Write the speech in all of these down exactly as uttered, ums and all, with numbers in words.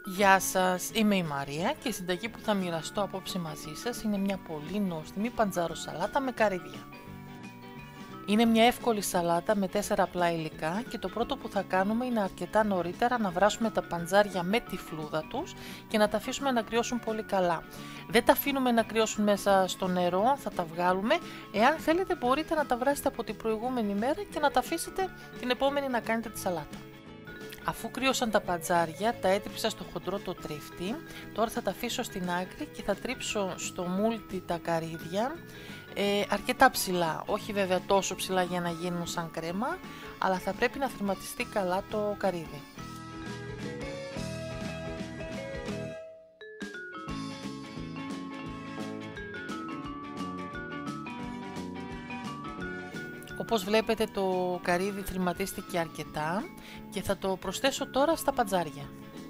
Γεια σας, είμαι η Μαρία και η συνταγή που θα μοιραστώ απόψε μαζί σας είναι μια πολύ νόστιμη παντζάρο σαλάτα με καρύδια. Είναι μια εύκολη σαλάτα με τέσσερα απλά υλικά και το πρώτο που θα κάνουμε είναι αρκετά νωρίτερα να βράσουμε τα παντζάρια με τη φλούδα τους και να τα αφήσουμε να κρυώσουν πολύ καλά. Δεν τα αφήνουμε να κρυώσουν μέσα στο νερό, θα τα βγάλουμε. Εάν θέλετε μπορείτε να τα βράσετε από την προηγούμενη μέρα και να τα αφήσετε την επόμενη να κάνετε τη σαλάτα. Αφού κρύωσαν τα παντζάρια, τα έτριψα στο χοντρό το τρίφτη, τώρα θα τα αφήσω στην άκρη και θα τρίψω στο μούλτι τα καρύδια, ε, αρκετά ψηλά, όχι βέβαια τόσο ψηλά για να γίνουν σαν κρέμα, αλλά θα πρέπει να θρηματιστεί καλά το καρύδι. Όπως βλέπετε το καρύδι θρηματίστηκε αρκετά και θα το προσθέσω τώρα στα παντζάρια.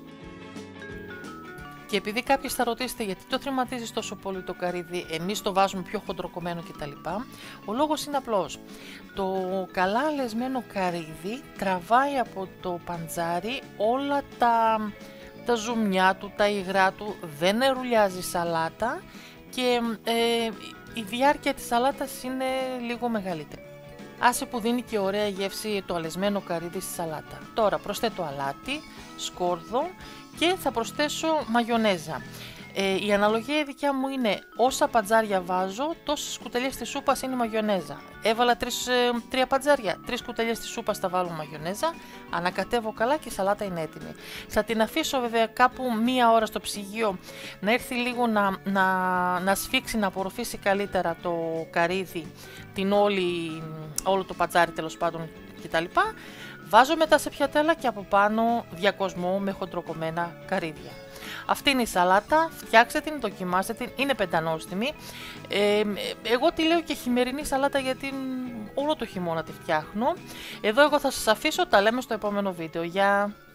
Και επειδή κάποιοι θα ρωτήσετε γιατί το θρηματίζεις τόσο πολύ το καρύδι, εμείς το βάζουμε πιο χοντροκομμένο κτλ. Ο λόγος είναι απλός. Το καλά αλεσμένο καρύδι τραβάει από το παντζάρι όλα τα, τα ζουμιά του, τα υγρά του, δεν ερουλιάζει σαλάτα και ε, η διάρκεια της σαλάτας είναι λίγο μεγαλύτερη. Άσε που δίνει και ωραία γεύση το αλεσμένο καρύδι στη σαλάτα. Τώρα προσθέτω αλάτι, σκόρδο και θα προσθέσω μαγιονέζα. Ε, η αναλογία δικιά μου είναι όσα παντζάρια βάζω, τόσες κουταλιές της σούπας είναι μαγιονέζα. Έβαλα τρεις, ε, τρία παντζάρια, τρεις κουταλιές της σούπας θα βάλω μαγιονέζα, ανακατεύω καλά και η σαλάτα είναι έτοιμη. Θα την αφήσω βέβαια κάπου μία ώρα στο ψυγείο να έρθει λίγο να, να, να σφίξει, να απορροφήσει καλύτερα το καρύδι, την όλη, όλο το παντζάρι τέλος πάντων κτλ. Βάζω μετά σε πιατέλα και από πάνω διακοσμό με χοντροκομμένα καρύδια. Αυτή είναι η σαλάτα, φτιάξτε την, δοκιμάστε την, είναι πεντανόστιμη. Ε, εγώ τη λέω και χειμερινή σαλάτα γιατί όλο το χειμώνα τη φτιάχνω. Εδώ εγώ θα σας αφήσω, τα λέμε στο επόμενο βίντεο. Γεια!